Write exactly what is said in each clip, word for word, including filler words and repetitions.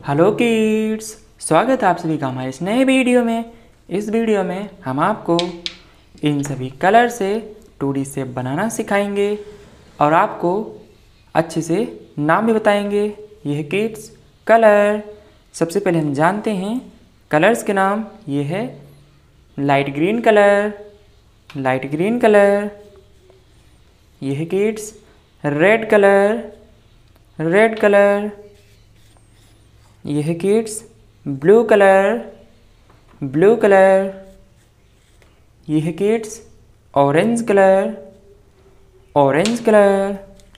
Hello kids, स्वागत है आप सभी का हमारे इस नए वीडियो में। इस वीडियो में हम आपको इन सभी कलर से टू डी शेप बनाना सिखाएंगे और आपको अच्छे से नाम भी बताएंगे। यह किड्स कलर। सबसे पहले हम जानते हैं कलर्स के नाम। ये है light green colour, light green colour. यह है kids red colour, red colour. यह है kids blue colour, blue colour. यह है kids orange colour, orange colour.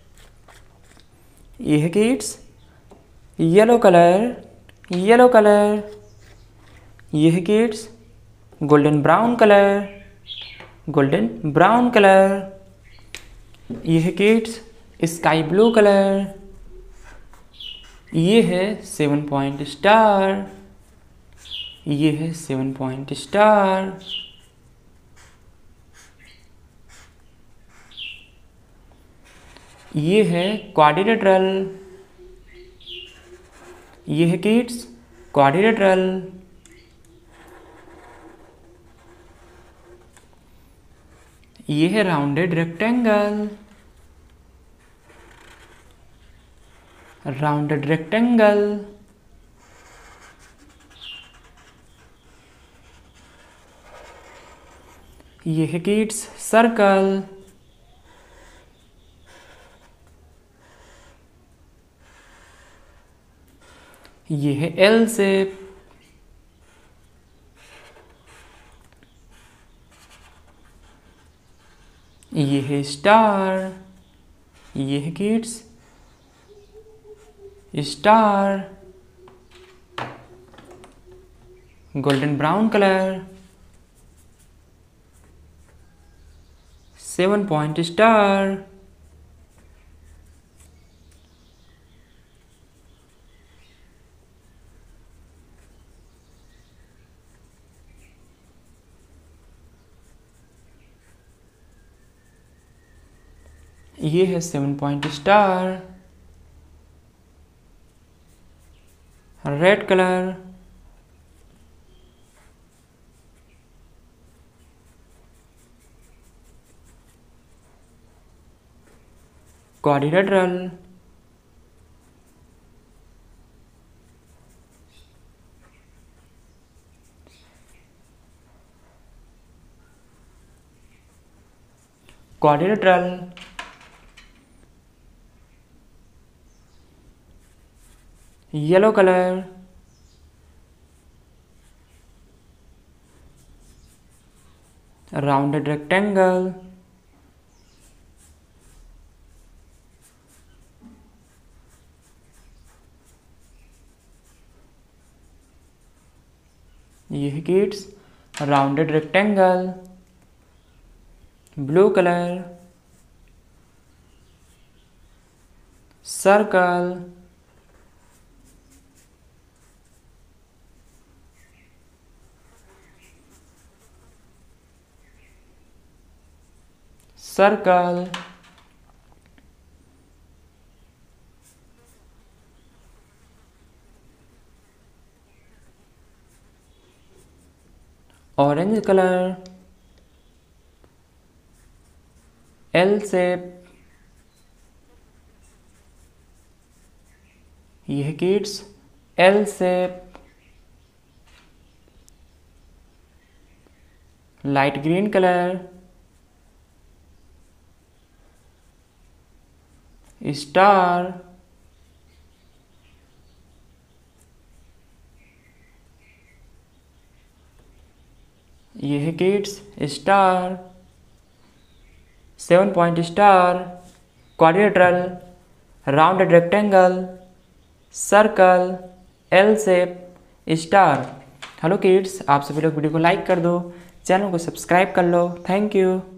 यह है kids yellow colour, yellow colour. यह है kids golden brown colour, golden brown colour. यह है किड्स स्काई ब्लू कलर। ये है सेवन पॉइंट स्टार, ये है सेवन पॉइंट स्टार। ये है क्वाड्रिलेटरल, ये है किड्स क्वाड्रिलेटरल। ये है राउंडेड रेक्टेंगल, राउंडेड रेक्टेंगल। ये है किड्स सर्कल, ये है एल शेप। ये है स्टार, ये है kids star. Golden brown colour, seven point star. ये है seven point star. Red colour, quadrilateral, quadrilateral. Yellow colour, rounded rectangle. ये है kids rounded rectangle. Blue colour, circle. Circle. Orange colour, L shape. यह kids L shape. Light green colour, star. यह है kids star, seven point star. Quadrilateral, rounded rectangle, circle, L shape, star. Hello kids, आप सभी लोग video को like कर दो, channel को सब्सक्राइब कर लो। Thank you.